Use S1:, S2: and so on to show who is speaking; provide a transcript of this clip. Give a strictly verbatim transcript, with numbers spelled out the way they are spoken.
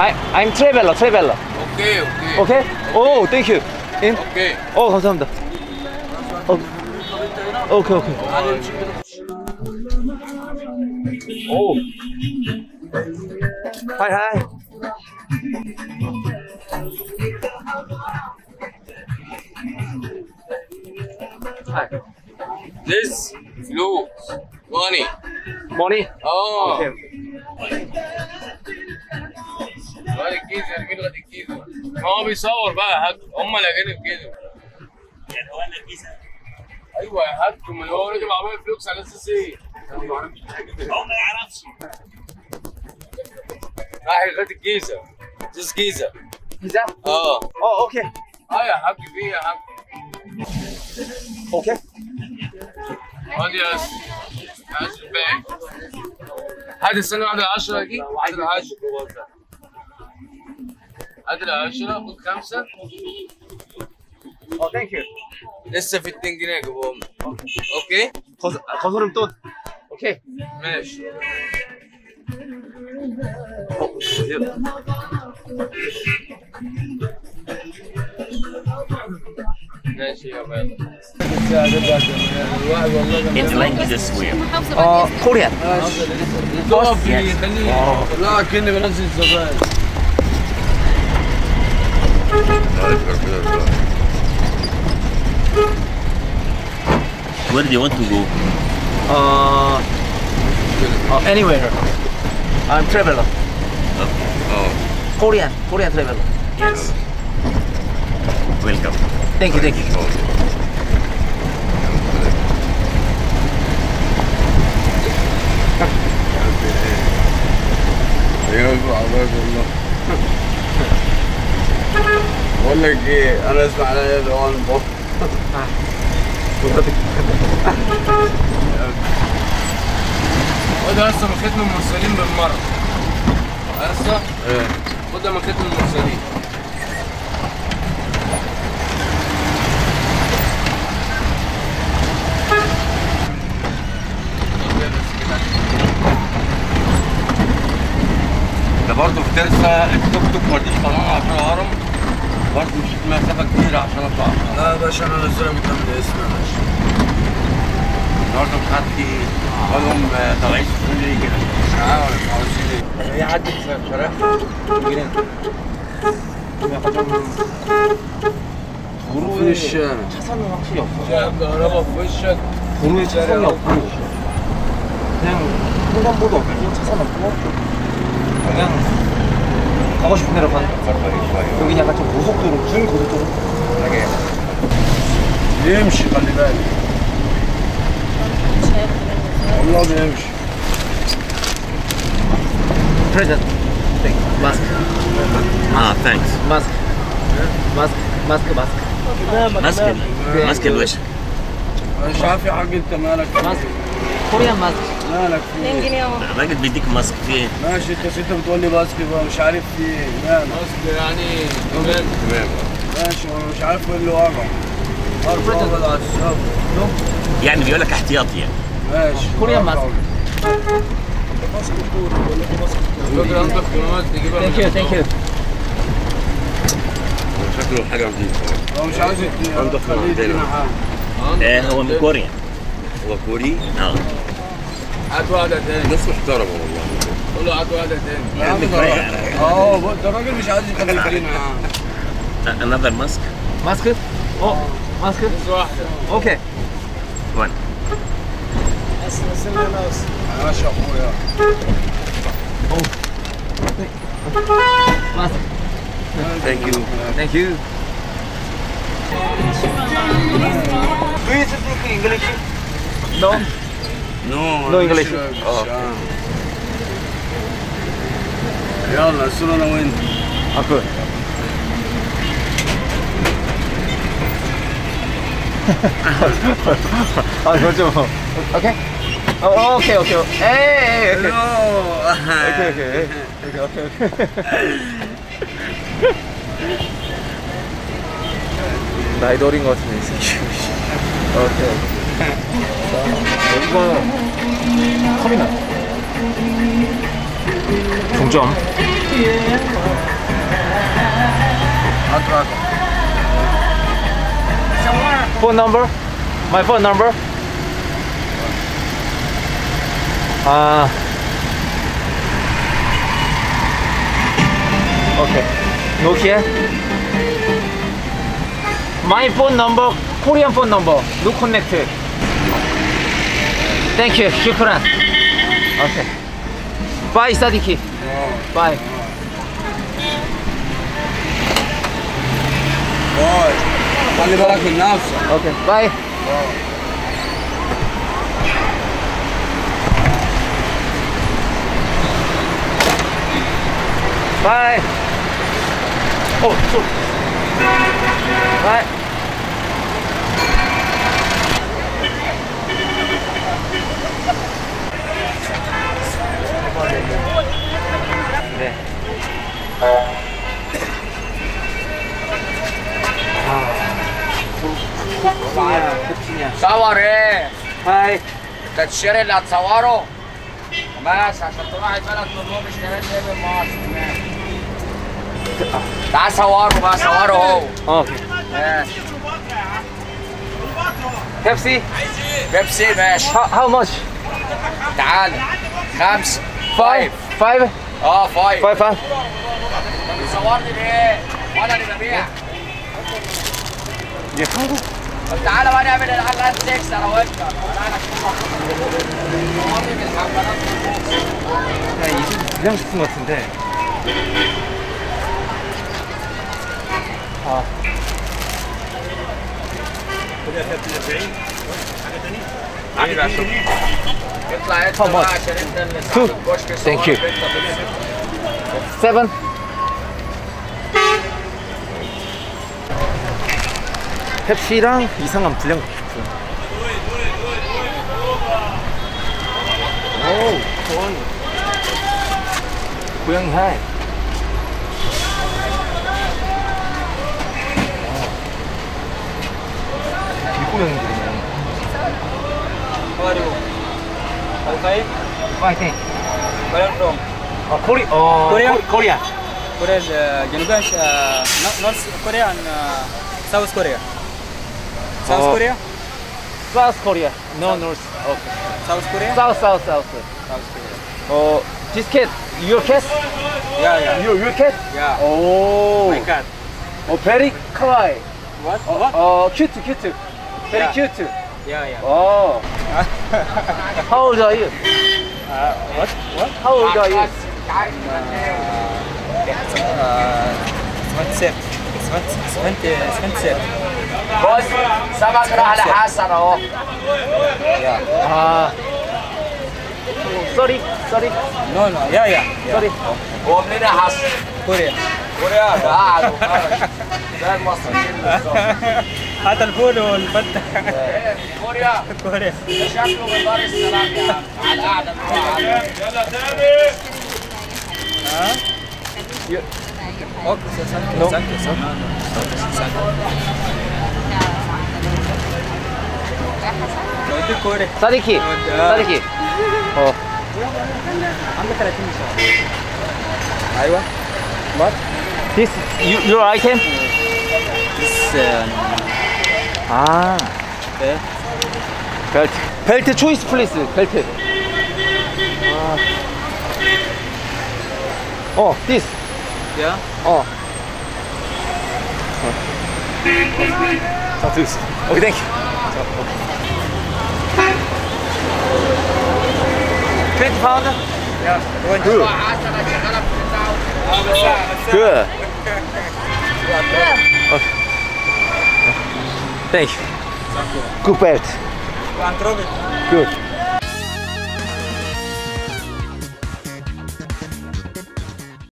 S1: I I'm traveler, traveler.
S2: 오케이 오케이.
S1: Okay? Oh, thank you. In?
S2: 오케이.
S1: 어, 감사합니다. 어, 오케이, 오케이. 오. 하이, 하이. Hi.
S2: This blue money.
S1: Money?
S2: اه.
S1: Okay.
S2: غادي الجيزة مين غادي الجيزة؟ ما هو بيصور بقى يا حاج، هم الأجانب كده. يعني هو أنا الجيزة؟ أيوه يا حاج، أمال هو راجل عمال فلوكس على أساس إيه؟ هو ما يعرفش. راح غادي الجيزة. This جيزة.
S1: جيزة؟
S2: اه.
S1: اه اوكي.
S2: اه يا حاج في يا حاج.
S1: اوكي.
S2: خد يا اسطى. عشرة باقي. هات السنة واحدة عشرة دي. هات العشرة. هات العشرة خد خمسة.
S1: اه ثانك يو.
S2: لسه في اتنين جنيه جابهم. اوكي؟
S1: خزر توت. اوكي.
S2: ماشي. ماشي يا مان.
S3: It's language this way.
S1: اه كوريان.
S2: لا كأني بنزل الزبائن.
S3: Where do you want to go?
S1: Uh, uh, anywhere. I'm traveler.
S3: Oh,
S1: Korean, Korean traveler.
S3: yes. Welcome.
S1: Thank you, thank you.
S2: بقول لك ايه انا اسمع على الوان بوك خدها هسه من ختم المرسلين بالمره هسه ايه خدها من ختم المرسلين ده برضه في ترسة التوك توك ما رضيش طلعها عشان الهرم برضه مشيت مسافة كبيرة عشان اطلع. لا يا باشا انا نزلها قدام الاسم يا باشا. النهارده مش عارف ايه قالهم طالعين في ليه كده مش عارف ولا مش عاوزين ايه. هي عدت بصراحة جنيه. 도로에 차선은 확실히 없어. 도로에 차선이 없고 그냥 횡단보도 없고 차선 없고 그냥 가고 싶은 대로 가는 거야. 여기 약간 좀 고속도로, 준고속도로. يمشي خلي بالك. والله بيمشي.
S1: Present. Mask.
S3: Ah, thanks.
S1: Mask. Mask. ماسك ماسك
S3: ماسك ماسك الوجه.
S2: مش عارف يا حاج انت مالك
S1: ماسك كوريان ماسك
S2: مالك فيه
S3: الراجل بيديك ماسك فيه.
S2: ماشي انت انت بتقول لي ماسك بقى مش عارف فيه مالك ماسك يعني تمام تمام ماشي انا مش عارف ايه اللي ورا ارفض على الشاب
S3: يعني بيقول لك احتياطي يعني.
S2: ماشي
S1: كوريان ماسك
S2: ماسك كوري بقول لك ماسك كوري انضف كلمات تجيبها.
S1: ثانك يو ثانك يو.
S3: شكله حاجة نظيفة.
S2: هو مش عايز
S3: انضف من عندنا. ايه هو من كوريا. هو كوري؟ اه.
S2: هات واحدة تاني.
S3: ناس محترمة والله.
S2: قول له هات واحدة تاني. اه ده الراجل مش عايز يخليك معاه.
S3: Another mask.
S1: ماسك؟ اه ماسك؟
S2: بس واحدة.
S1: اوكي.
S3: One.
S2: ماشي يا اخويا.
S1: ماسك.
S3: Thank you.
S1: Thank you. Do you speak English? No.
S3: No.
S1: No English.
S3: اه.
S2: يلا نسول انا وانت.
S1: اوكي. 아 그거 좀. 오케이. 어 오케이 오케이. 에이. 오케이 오케이 오케이 오케이 오케이. 나이도 어린 것 같은데 이 새끼. 오케이. 여기가 터미널. 종점. Phone number? My phone number? Ah. Okay. Nokia? My phone number, Korean phone number. No connect. Thank you. شكرا. Okay. Bye, Sadiki. Bye.
S2: باي. خلي بالك من نفسك.
S1: Okay. Bye. Bye. Oh, sorry. Bye. 네.
S2: صوري.
S1: هاي.
S2: تتشير اللي هتصوره. بس عشان تروح البلد كلهم اشتريت ايه من مصر. تعال صوره بقى صوره هو.
S1: اوكي. بيبسي.
S2: بيبسي ماشي.
S1: How much?
S2: تعال. خمسة.
S1: Five. Five.
S2: اه فايف.
S1: Five. Five.
S2: طب بتصورني ليه؟ وانا اللي ببيع.
S1: 이게 한국
S2: طب تعالى بقى نعمل الحلقات ستة انا وانت. صورني بالحلقات.
S1: 야, 이게 그냥 붙은 것 같은데. 아.
S2: اطلع انت بقى عشان انت اللي صاحب الكشك.
S1: Thank you. Seven. 펩시랑 이상한 불량. 오, 좋아요. 고양이 하이. 고양이들이네.
S4: How are you? Okay.
S1: 파이팅.
S4: Where are you from?
S1: 아, 코리, 어,
S4: Korea?
S1: 코- 코리아.
S4: Korea, uh, Janubian, uh, no- North Korea and uh, South Korea. South
S1: Oh.
S4: Korea?
S1: South Korea. No, North. Okay.
S4: South Korea?
S1: South, South, South.
S4: South Korea.
S1: 어, this cat, your cat?
S4: Yeah, yeah.
S1: Your, your cat?
S4: Yeah.
S1: 오.
S4: My cat.
S1: 어, very kawaii.
S4: What?
S1: 어,
S4: What?
S1: 어, cute, cute. Very
S4: Yeah.
S1: cute.
S4: Yeah, yeah.
S1: 어. How old are you?
S4: Uh, what? What?
S1: How old are you?
S4: Uh, twenty-seven. twenty, twenty-seven.
S2: بص سمك راح لحسن اهو.
S1: 아. Sorry, sorry,
S4: No, no. Yeah, yeah. yeah.
S1: sorry.
S2: هو منين يا حسن؟
S4: Korea.
S2: كوريا ده قاعد وخرج. زي المصريين بالظبط.
S4: هذا الفول والفتة.
S2: إيه، كوريا
S4: كوريا.
S2: ده شكله من دار السلام يا عم على القعده اللي هو عاملها. يلا تاني.
S4: ها؟ اوكي
S1: No.
S4: thank you, thank you. كوري.
S1: 사디키, 사디키. 어.
S4: عندك ثلاثين شهر. ايوه.
S1: What? This, you, your item?
S4: This uh,
S1: 아.
S4: belt.
S1: 벨트. 벨트 초이스 플리스. 벨트. 아. 어, this.
S4: Yeah.
S1: 어. 자, this. 오케이, 땡큐. twenty pound?
S4: Yeah.
S1: Good. Good. Okay. Thank you. Good belt.
S4: وعن تروبي.
S1: Good.